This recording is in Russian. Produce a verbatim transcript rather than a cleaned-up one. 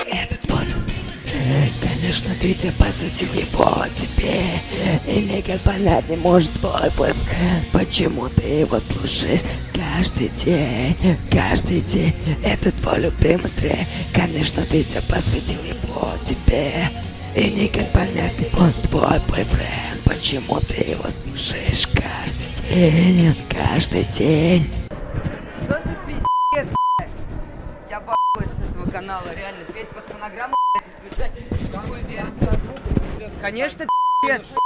этот твой. Конечно, Витя посвятил его тебе. И никак понять не может твой бойфренд, почему ты его слушаешь каждый день, каждый день. Это твой любимый трек. Конечно, Витя посвятил его тебе. И никак понять не может твой бойфренд, почему ты его слушаешь каждый день, каждый день. Что за пиздец, блядь? Я б***сь с этого канала, реально. Петь под фонограмму, блядь, и включать какую версию. Конечно, пиздец.